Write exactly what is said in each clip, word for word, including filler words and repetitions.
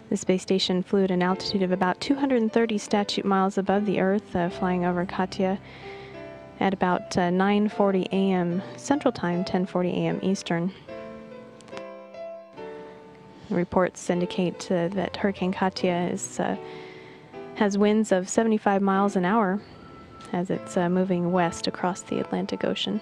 The space station flew at an altitude of about two hundred thirty statute miles above the Earth, uh, flying over Katia at about uh, nine forty a m Central Time, ten forty a m Eastern. Reports indicate uh, that Hurricane Katia is, uh, has winds of seventy-five miles an hour as it's uh, moving west across the Atlantic Ocean.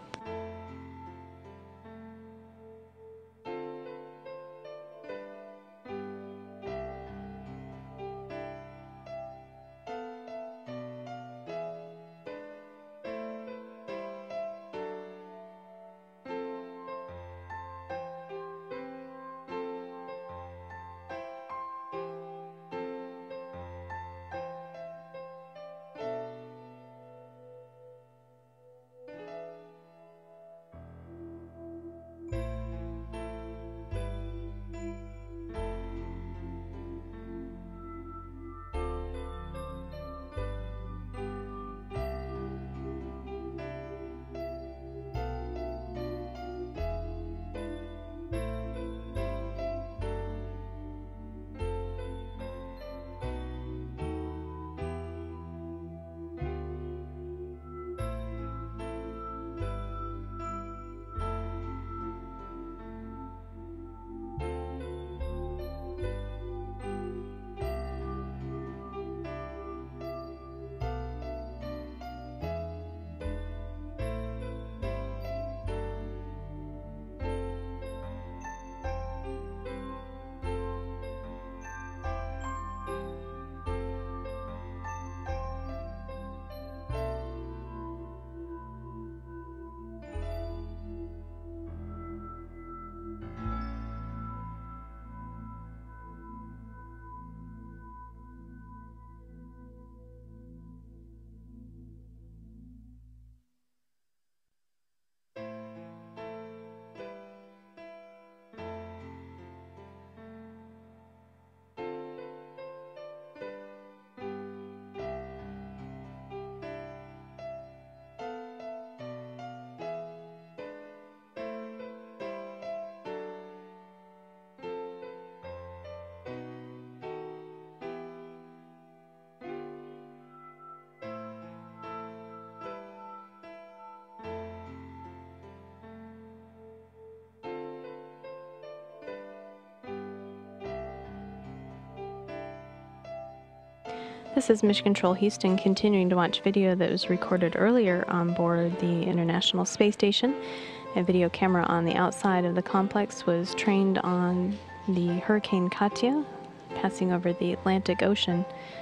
This is Mission Control Houston continuing to watch video that was recorded earlier on board the International Space Station. A video camera on the outside of the complex was trained on the Hurricane Katia passing over the Atlantic Ocean